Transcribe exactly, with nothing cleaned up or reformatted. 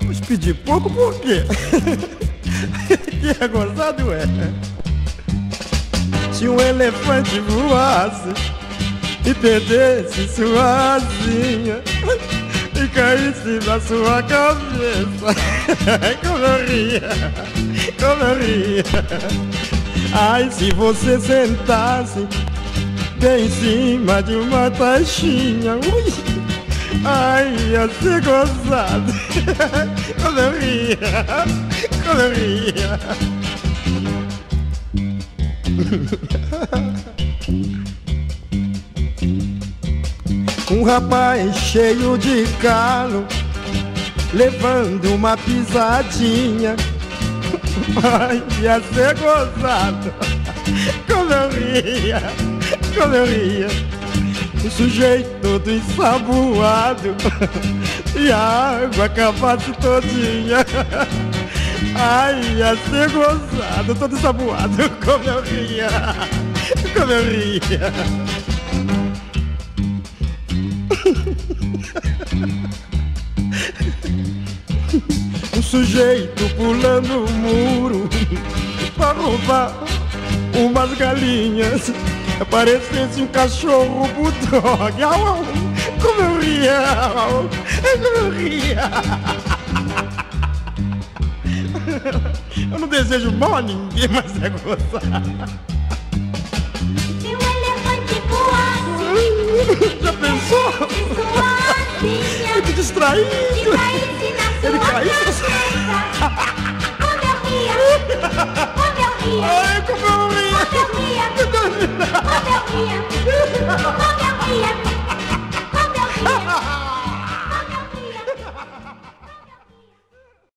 Mas pedir pouco por quê? Que é gozado, é. Se um elefante voasse e perdesse sua asinha e caísse na sua cabeça, como eu ria, como eu ria. Ai, se você sentasse bem em cima de uma taxinha, ui, ai, ia ser gozado. Como eu ria, como eu ria. Um rapaz cheio de calo, levando uma pisadinha, ai, ia ser gozado. Como eu ria, como eu ria. O sujeito todo ensaboado e a água acabasse todinha, ai, ia ser gozado, todo ensaboado. Como eu ria, como eu ria. Um sujeito pulando o muro para roubar umas galinhas, parecesse um cachorro bulldog. Como eu ria, como eu ria. Eu não desejo mal a ninguém, mas é gozar. Se um elefante voasse, já pensou? Muito distraído. Ele caísse na sua cabeça. Como eu ria, como eu ria. Ai, como eu ria. Como eu ria, como eu ria.